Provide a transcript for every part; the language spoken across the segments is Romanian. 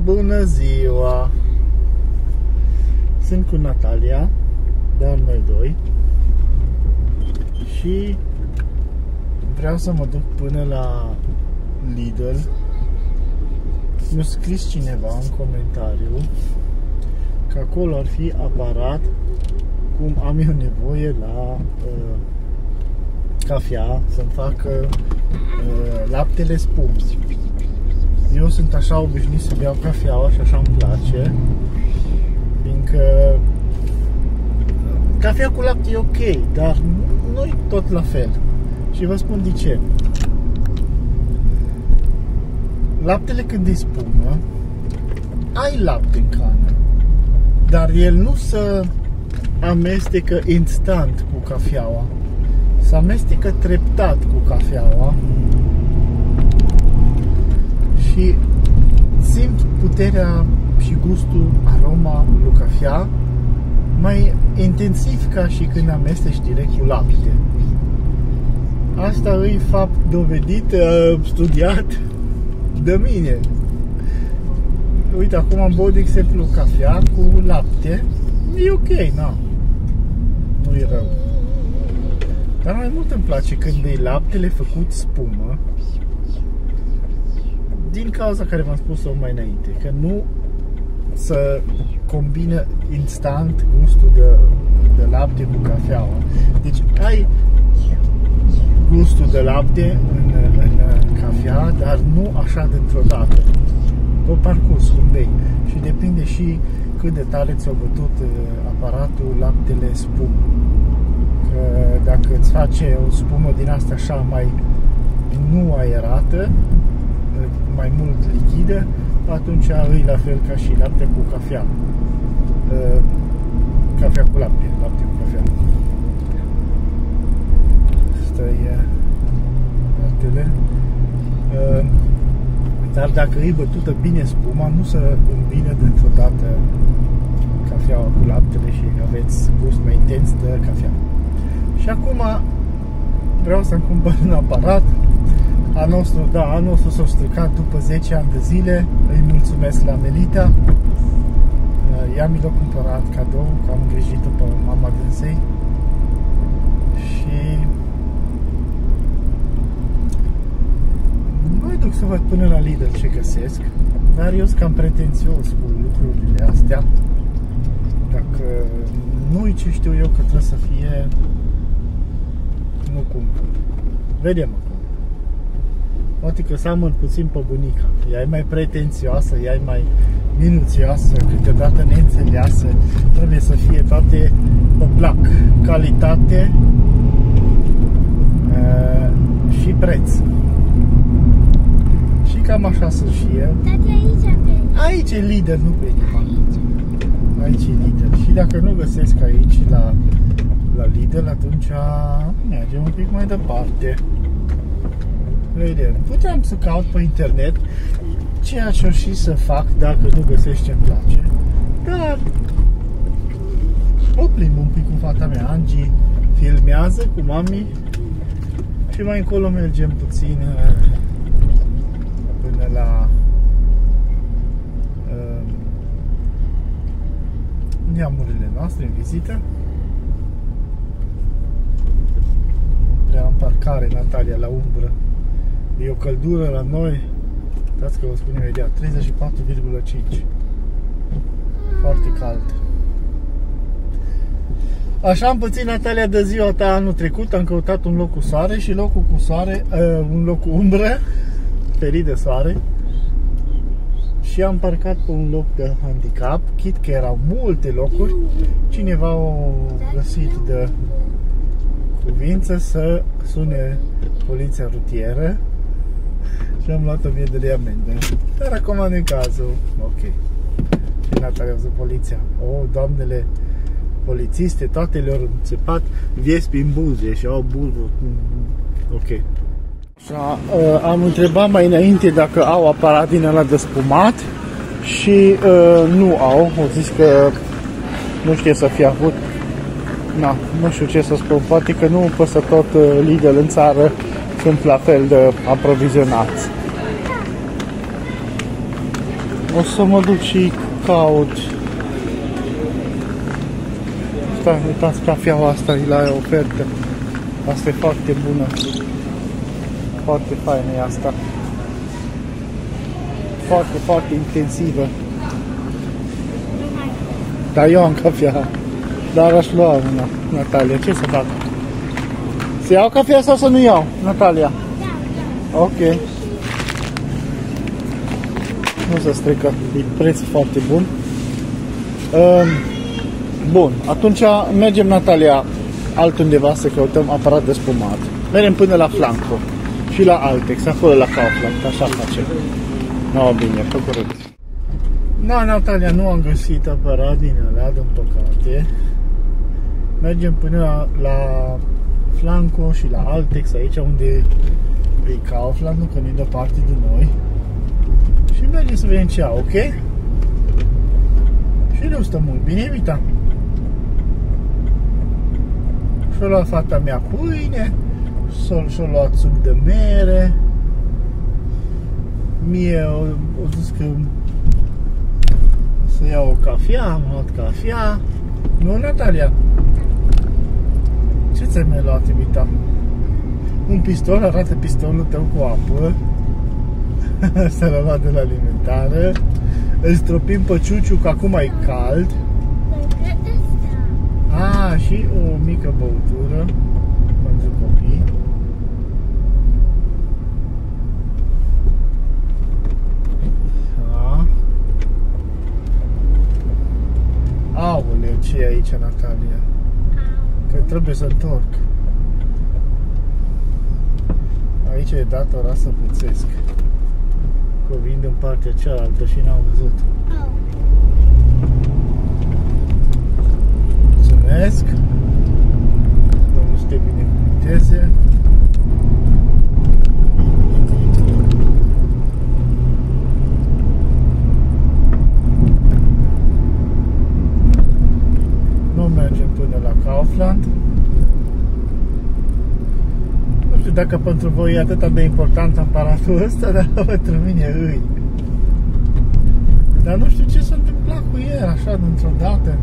Bună ziua! Sunt cu Natalia, doar noi doi, și vreau să mă duc până la Lidl. Mi-a scris cineva în comentariu că acolo ar fi aparat cum am eu nevoie la cafea, să-mi facă laptele spums. Eu sunt așa obișnuit să beau cafeaua și așa îmi place, fiindcă cafea cu lapte e ok, dar nu e tot la fel. Și vă spun de ce. Laptele când e spumă, ai lapte în cană, dar el nu se amestecă instant cu cafeaua. Se amestecă treptat cu cafeaua și simt puterea și gustul, aroma lui cafea mai intensiv ca și când amesteci direct cu lapte. Asta e fapt dovedit, studiat de mine. Uite, acum am băut, de exemplu, cafea cu lapte. E ok, nu e rău. Dar mai mult îmi place când e laptele făcut spumă, din cauza care v-am spus-o mai înainte, că nu să combină instant gustul de lapte cu cafeaua. Deci ai gustul de lapte în cafea, dar nu așa dintr-o dată, pe parcurs cum bei. Și depinde și cât de tare ți-a bătut aparatul laptele spumă. Că dacă îți face o spumă din asta așa mai nu aerată, mai mult lichidă, atunci e la fel ca și lapte cu cafea. Cafea cu lapte, lapte cu cafea. Asta e laptele. Dar dacă e bătută bine spuma, nu se îmbină dintr-o dată cafeaua cu laptele și aveți gust mai intens de cafea. Și acum vreau să-mi cumpăr un aparat. Anul nostru s-a stricat după 10 ani de zile. Îi mulțumesc la Melita. Ea mi l-a cumpărat cadou, că am îngrijit-o pe mama dânsei. Și mă duc să văd până la Lidl ce găsesc. Dar eu sunt cam pretențios cu lucrurile astea. Dacă nu-i ce știu eu că trebuie să fie, nu cumpăr. Vedem acum. Poate că seamăn puțin pe bunica. Ea e mai pretențioasă, ea e mai minuțioasă, câteodată neînțeleasă. Trebuie să fie toate pe plac. Calitate și preț. Și cam așa să fie. Aici e Lidl, nu pe aici e Lidl. Și dacă nu găsesc aici la Lidl, atunci mergem un pic mai departe. Vedem. Puteam să caut pe internet ceea ce o și să fac dacă nu găsești ce-mi place. Dar o plimb un pic cu fata mea. Angie filmează cu mami și mai încolo mergem puțin până la neamurile noastre în vizită. Prea am parcare, Natalia, la umbră. E o căldură la noi, dați că vă spun imediat, 34,5. Foarte cald. Așa am pățit, Natalia, de ziua ta anul trecut. Am căutat un loc cu soare și locul cu soare, un loc cu umbră, ferit de soare. Și am parcat pe un loc de handicap, chit că erau multe locuri. Cineva a găsit de cuvință să sune poliția rutieră și am luat 1000 de lei amendă. Dar acum nu e cazul. Ok. Și Natalia a văzut poliția. Doamnele polițiste, toate le-au înțepat viespi în buze și au bulbul. Ok. Și am întrebat mai înainte dacă au aparat din ăla de spumat și nu au. Au zis că nu știe să fie avut. Nu știu ce să spun. Poate că nu păsă tot Lidl în țară sunt la fel de aprovizionați. O să mă duc și caut. Stai, uitați cafeaua asta, e la ofertă. Asta e foarte bună. Foarte faină e asta. Foarte, foarte intensivă. Dar eu am cafea. Dar aș lua una, Natalia. Ce să fac? Să iau cafea sau să nu iau, Natalia? Da. Ok. Nu se strică, e preț foarte bun. Bun, atunci mergem, Natalia, altundeva să căutăm aparat de spumat. Mergem până la Flanco și la Altex, acolo la Kaufland, așa facem. No, bine, pe curând. Da, Natalia, nu am găsit aparat din ăla, din păcate. Mergem până la Flanco și la Altex, aici unde e Kaufland, că nu-i departe de noi. Și mergem să vedem ce au, ok? Și nu stă mult bine, Vita. Și-a luat fata mea pâine, și-a luat suc de mere. Mie au zis că să iau o cafea, am luat cafea. Nu, Natalia? Ce ți-ai mai luat, Vita? Un pistol, arată pistolul tău cu apă. Asta l-a luat de la alimentară. Îl stropim pe Ciuciu, că acum e cald. Și o mică băutură pentru copii. Aoleu, ce e aici, Natalia? Că trebuie să întorc. Aici e datora să puțesc. Că vin din partea cealaltă și n-am văzut. Mulțumesc. Domnul să te binecuvânteze. Nu mergem până la Kaufland. Nu știu dacă pentru voi e atât de important aparatul ăsta, dar pentru mine îi. Dar nu știu ce s-a întâmplat cu el așa dintr-o dată.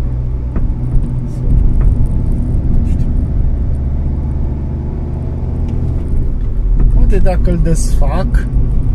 Nu știu. Poate dacă îl desfac,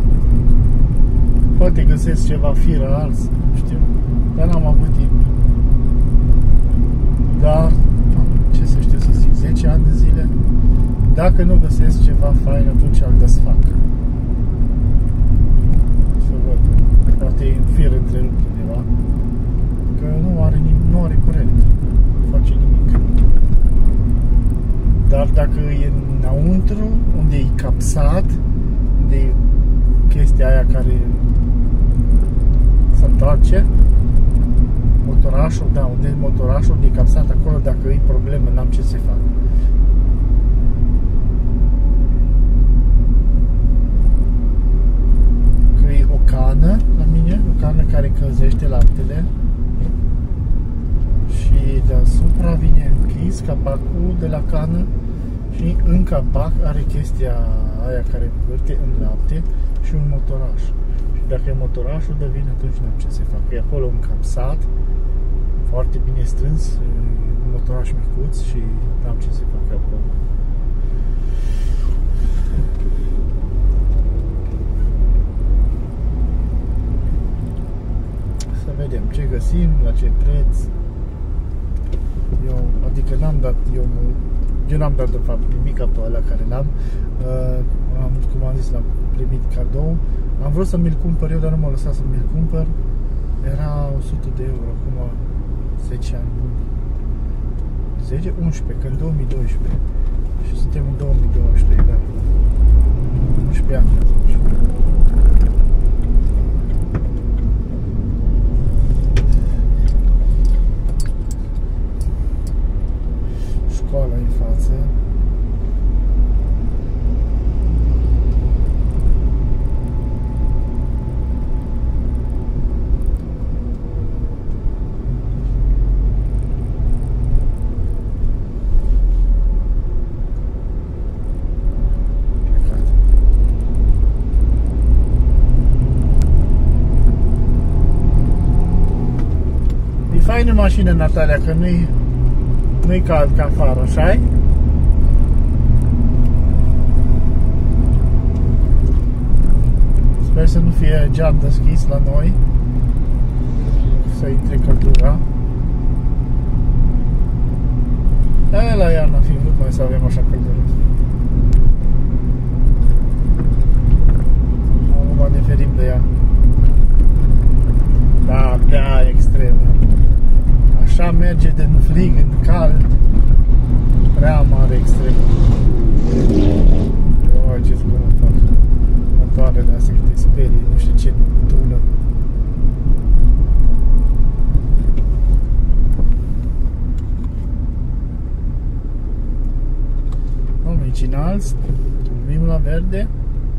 poate găsesc ceva fir ars, nu știu. Dar n-am avut timp. Dar, ce să știu să zic, 10 ani de zile. Dacă nu găsesc ceva fain, atunci îl desfac. Să văd. Poate e un fir întrerupt undeva. Că nu are curent. Nu face nimic. Dar dacă e înăuntru, unde e capsat, unde e chestia aia care se întoarce, motorașul, da, unde e motorașul, unde e capsat, acolo dacă e problemă, n-am ce să fac. Cană la mine, o cană care încălzește laptele și deasupra vine închis capacul de la cană și în capac are chestia aia care învârte în lapte și un motoraș. Și dacă e motorașul de vin, atunci n-am ce să fac. E acolo încapsat, foarte bine strâns, un motoraș micuț și n-am ce să fac acolo. Vedem ce găsim, la ce preț. Adică n-am dat, eu n-am dat de fapt nimic pe ăla care l-am. Cum am zis, l-am primit cadou. Am vrut să mi-l cumpăr eu, dar nu m-a lăsat să mi-l cumpăr. Era 100 de euro, acum 10 ani buni. 10? 11, că în 2012. Și suntem în 2012, da. 11 ani atunci. Școala în față. faină mașină, Natalia, că nu-i cald ca afară, așa-i? Sper să nu fie geam deschis la noi, să intre căldura. Dar la iarna fi vrut noi să avem așa căldură. Acum ne ferim de ea. Da, prea extremă. Așa merge din frig în cald. Prea mare extremă. Oi, ce zgură fac. Motoarele astea că te sperii, nu știu ce tună. Aici înalți, turmim la verde.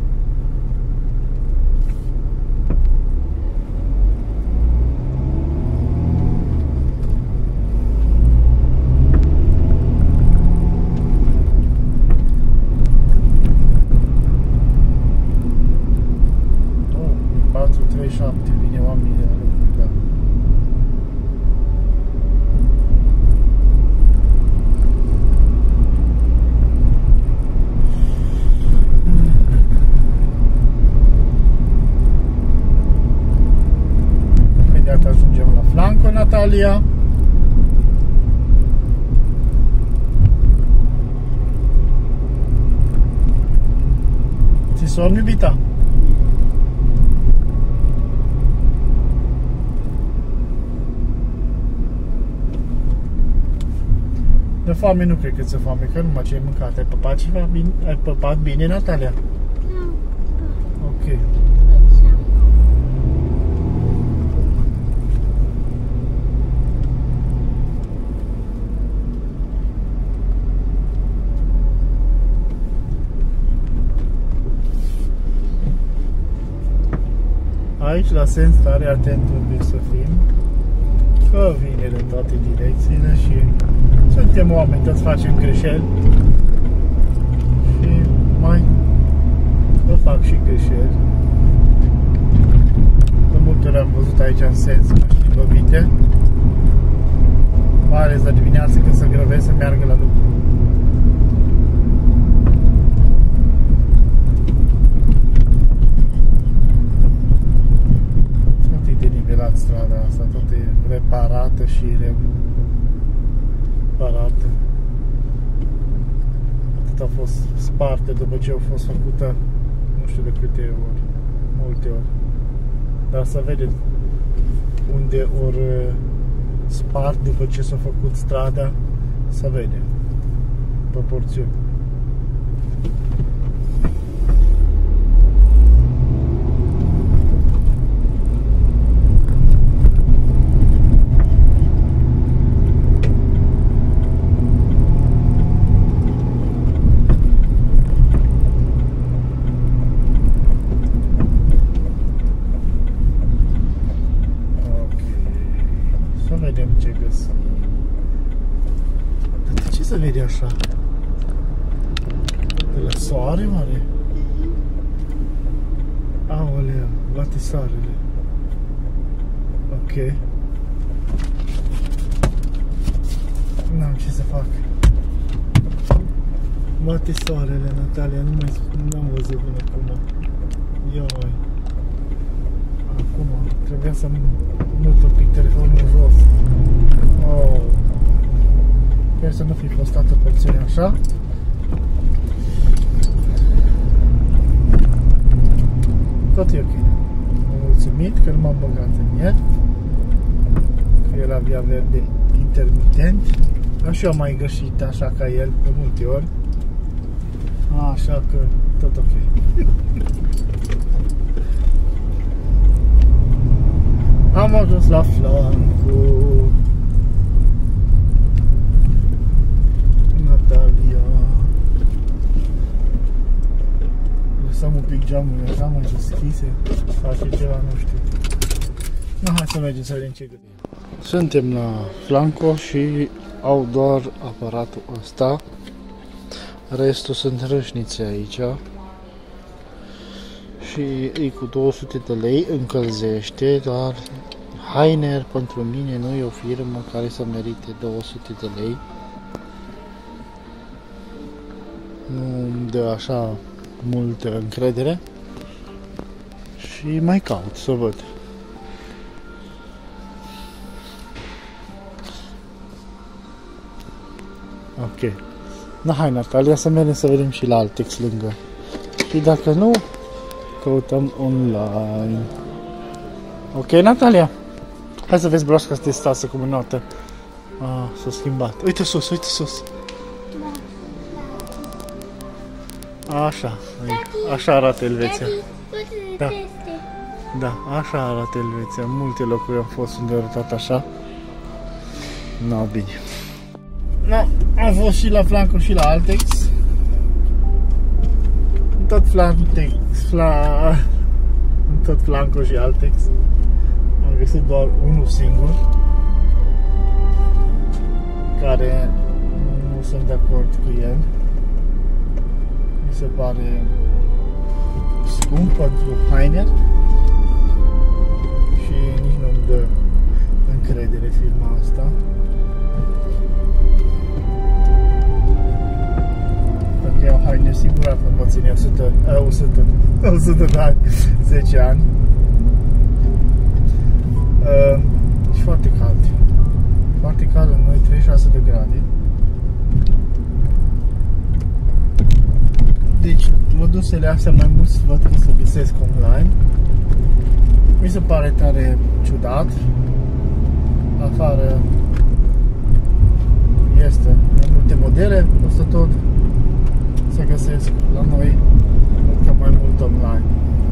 Oh, 437, vine oamenii de la lucru, da. Ajungem la Flanco, Natalia. Ți somn, iubita? De foame nu cred că ți-e foame, că numai ce ai mâncat. Ai păpat ceva bine? Ai păpat bine, Natalia? Nu. Ok. Aici, la sens tare atent trebuie să fim, că vine în toate direcțiile și suntem oameni, toți facem greșeli și mai fac și greșeli. De multe ori am văzut aici în sens mașini lovite, mai ales la dimineață când se grăbesc să meargă la lucru. Strada asta tot e reparată și reparată. Atât a fost spartă după ce a fost făcută, nu știu de câte ori, multe ori. Dar să vedeți unde ori spart după ce s-a făcut strada, să vede proporțiuni. Vedem ce găsim. Dar de ce se vede așa? De la soare, mare? Aoleu, bate soarele. Ok. N-am ce să fac. Bate soarele, Natalia, n-am văzut până acum. Ia mai. Acum, trebuia să mut un pic telefonul jos. Oh. Sper să nu fi fost toată porțiunea așa. Tot e ok. M-am mulțumit că nu m-am băgat în el. Că el avea verde intermitent. Și eu am mai găsit așa ca el de multe ori. Așa că tot ok. Am ajuns la Flanco. Natalia. Lăsăm un pic geamurile așa mai deschise. Face ceva, nu știu. Hai să mergem să vedem ce găsim. Suntem la Flanco și au doar aparatul ăsta. Restul sunt râșnițe aici. Și e cu 200 de lei, încălzește, dar Hainer pentru mine nu e o firmă care să merite 200 de lei. Nu îmi dă așa multă încredere și mai caut să văd. Ok. Na, hai Natalia, să mergem să vedem și la Altex lângă. Și dacă nu, căutăm online. Ok, Natalia? Hai să vezi broasca să te stasă cum în notă. S-a schimbat. Uite sus, uite sus. Așa, așa arată Elveția. Da. Da, așa arată Elveția. Multe locuri am fost unde au arătat așa. No, bine. No, am fost și la Flanco și la Altex. Tot Flanco și Altex am găsit doar unul singur care nu sunt de acord cu el. Mi se pare scump pentru Hainer și nici nu-mi dă încredere firma asta. Dacă iau Hainer, sigur că mă ține 100 de ani, 10 ani. Și foarte cald. Foarte cald în noi, 36 de grade. Deci, produsele astea mai mulți văd că se găsesc online. Mi se pare tare ciudat. Afară este mai multe modele, peste tot se găsesc. La noi văd că mai mult online.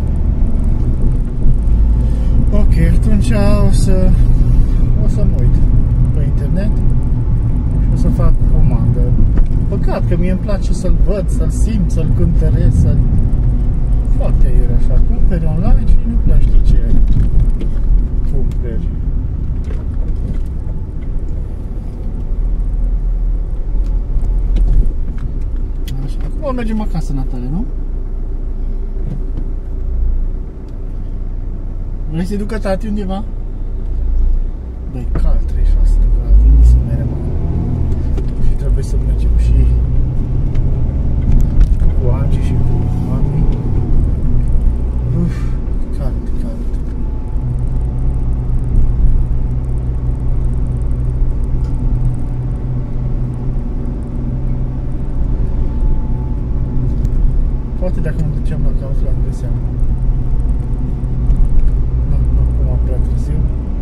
Ok, atunci o să mă uit pe internet și o să fac comandă. Păcat că mie îmi place să-l văd, să-l simt, să-l cântăresc, să-l... Foarte ieri așa, cumperi online și nu prea știi ce cumperi. Așa, acum mergem acasă, Natalia, nu? Vrei să-i ducă tati undeva? Băi, cald, 36 de grade, nici să merem acum. Și trebuie să mergem și cu Angie și cu mami. Uf, cald. Poate dacă ne ducem la Kaufland de seamă. Acum prea târziu.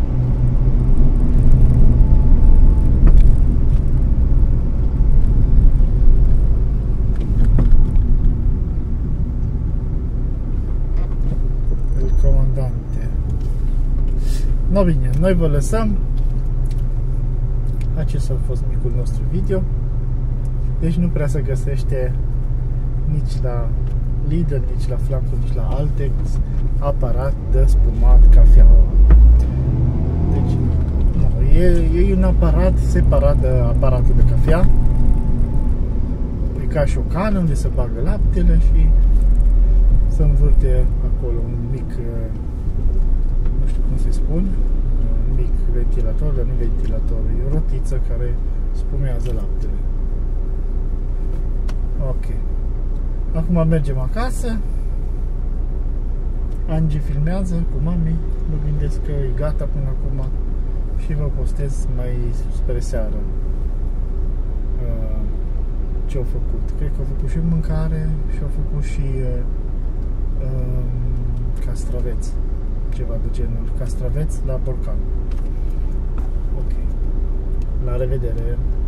El comandante. No, bine, noi vă lăsăm. Acesta a fost micul nostru video. Deci nu prea se găsește nici la Lidl, nici la Flanco, nici la Altex aparat de spumat cafea. Deci, nu, e un aparat separat de aparatul de cafea. E ca și o cană unde se bagă laptele și se învârte acolo un mic, nu știu cum să-i spun, un mic ventilator, dar nu ventilator, e o rotiță care spumează laptele. Ok. Acum mergem acasă. Angie filmează cu mami. Mă gândesc că e gata până acum și vă postez mai spre seară ce au făcut. Cred că au făcut și mâncare și au făcut și castraveți. Ceva de genul. Castraveți la borcan. Ok. La revedere!